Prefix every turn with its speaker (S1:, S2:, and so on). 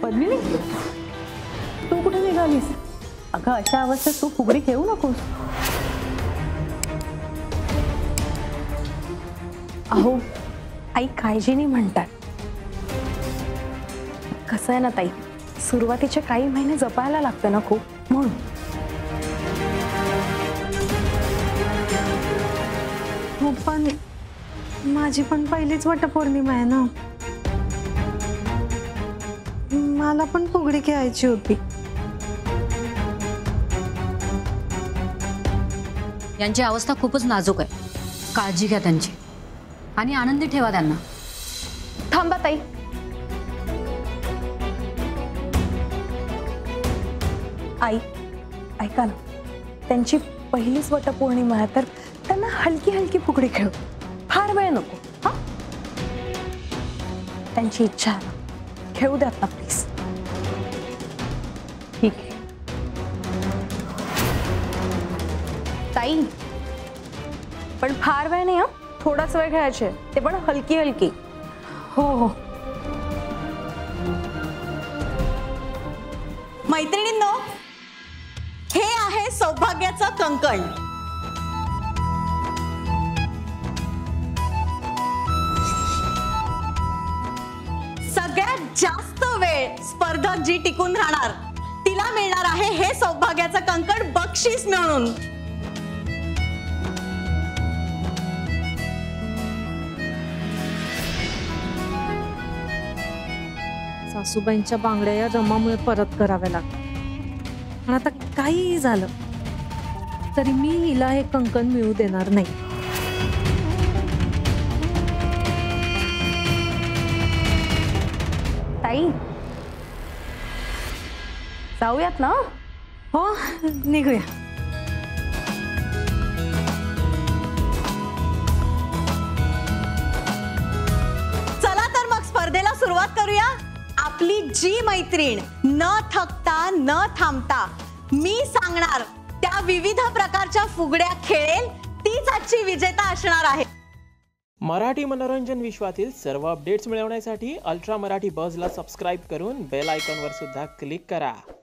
S1: पद्मिनी, तू कुठे निघालीस? अगं अशा अवस्थेत तू फुगडी खेळू नकोस.
S2: अहो आई काळजीने म्हणतात. कसं आहे ना ताई, सुरुवातीचे काही महिने जपायला लागतं ना खूप, म्हणून.
S3: हो पण माझी पण पहिलीच वटपौर्णिमा आहे ना. मला पण फुगडी खेळायची होती.
S4: यांची अवस्था खूपच नाजूक आहे. काळजी घ्या त्यांची आणि आनंदी ठेवा त्यांना.
S2: थांबा ताई. आई ऐका ना, त्यांची पहिलीच वटपौर्णिमा आहे तर त्यांना हलकी हलकी फुगडी खेळू, फार वेळ नको. हा, त्यांची इच्छा आहे ना, खेळू द्यात ना प्लीज.
S1: ठीक आहे
S2: ताई, पण फार वेळ नाही. हा, थोडाच वेळ खेळायचे, ते पण हलकी हलकी.
S1: हो हो.
S5: मैत्रिणींनो, हे आहे सौभाग्याचं कंकण. सगळ्यात जास्त वेळ स्पर्धक जी टिकून राहणार तिला मिळणार आहे हे सौभाग्याचं कंकण बक्षीस म्हणून.
S3: सासूबाईंच्या बांगड्या या रमामुळे परत कराव्या लागतात. पण आता काहीही झालं तरी मी हिला हे कंकण मिळू देणार नाही.
S2: ताई जाऊयात ना.
S3: हो, निघूया.
S5: चला तर मग स्पर्धेला सुरुवात करूया. आपली जी मैत्रीण न थकता न थांबता मी सांगणार त्या विविध प्रकारच्या फुगड्या खेळेल तीच आजची विजेता असणार आहे.
S6: मराठी मनोरंजन विश्वातील सर्व अपडेट्स मिळवण्यासाठी अल्ट्रा मराठी बझला सबस्क्राईब करून बेल आयकॉनवर सुद्धा क्लिक करा.